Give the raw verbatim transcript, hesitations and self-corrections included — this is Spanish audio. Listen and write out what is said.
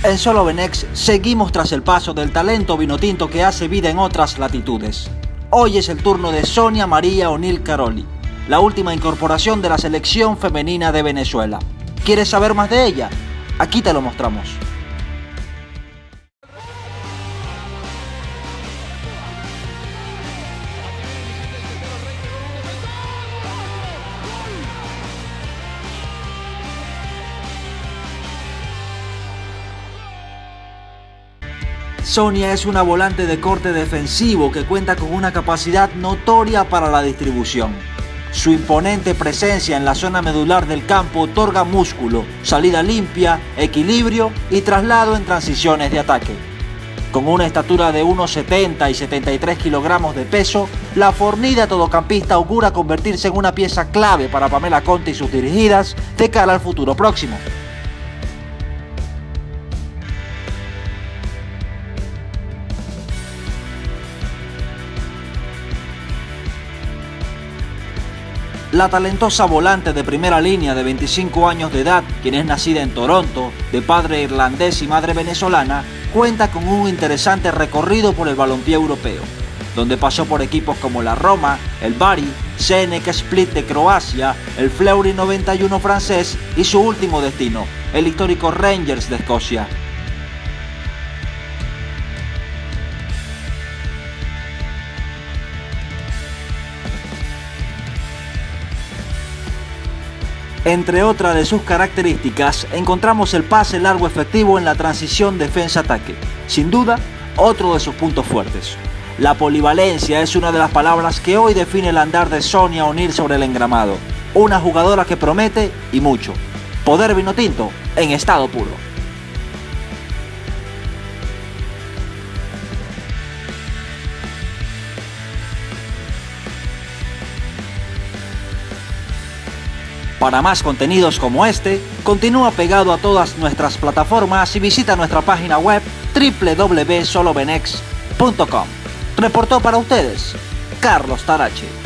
En Solo Benex seguimos tras el paso del talento vinotinto que hace vida en otras latitudes. Hoy es el turno de Sonia María O'Neill Caroli, la última incorporación de la selección femenina de Venezuela. ¿Quieres saber más de ella? Aquí te lo mostramos. Sonia es una volante de corte defensivo que cuenta con una capacidad notoria para la distribución. Su imponente presencia en la zona medular del campo otorga músculo, salida limpia, equilibrio y traslado en transiciones de ataque. Con una estatura de uno setenta y setenta y tres kilogramos de peso, la fornida todocampista augura convertirse en una pieza clave para Pamela Conte y sus dirigidas de cara al futuro próximo. La talentosa volante de primera línea de veinticinco años de edad, quien es nacida en Toronto, de padre irlandés y madre venezolana, cuenta con un interesante recorrido por el balompié europeo, donde pasó por equipos como la Roma, el Bari, C N K Split de Croacia, el Fleury noventa y uno francés y su último destino, el histórico Rangers de Escocia. Entre otras de sus características, encontramos el pase largo efectivo en la transición defensa-ataque. Sin duda, otro de sus puntos fuertes. La polivalencia es una de las palabras que hoy define el andar de Sonia O'Neill sobre el engramado. Una jugadora que promete y mucho. Poder vinotinto en estado puro. Para más contenidos como este, continúa pegado a todas nuestras plataformas y visita nuestra página web w w w punto solo benex punto com. Reportó para ustedes Carlos Tarache.